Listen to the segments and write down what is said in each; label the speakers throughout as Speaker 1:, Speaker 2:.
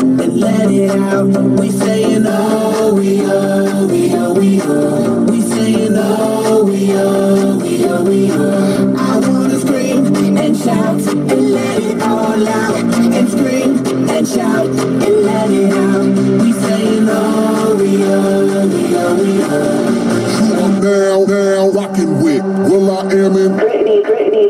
Speaker 1: and let it out. We saying oh, we oh, we oh, we oh. We saying oh, we oh, we oh, we oh. I wanna scream and shout and let it all out. And scream and shout and let it out. We saying oh, we oh, we oh, we oh.
Speaker 2: I'm now rocking with Will I Am in
Speaker 1: Gritty.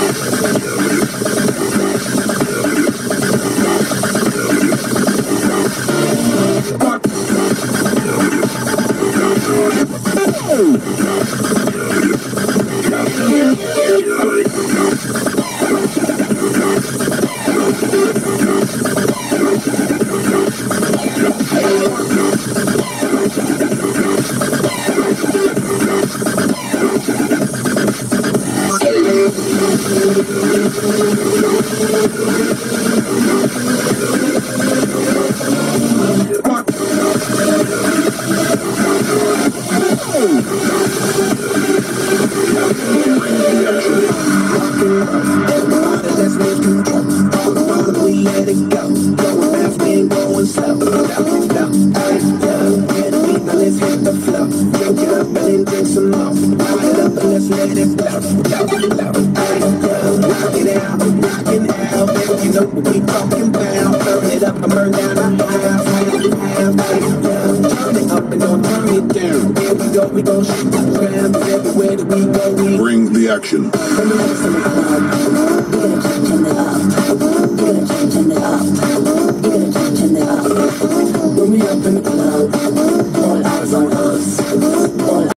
Speaker 2: Bring the action.
Speaker 1: When we up in the club, all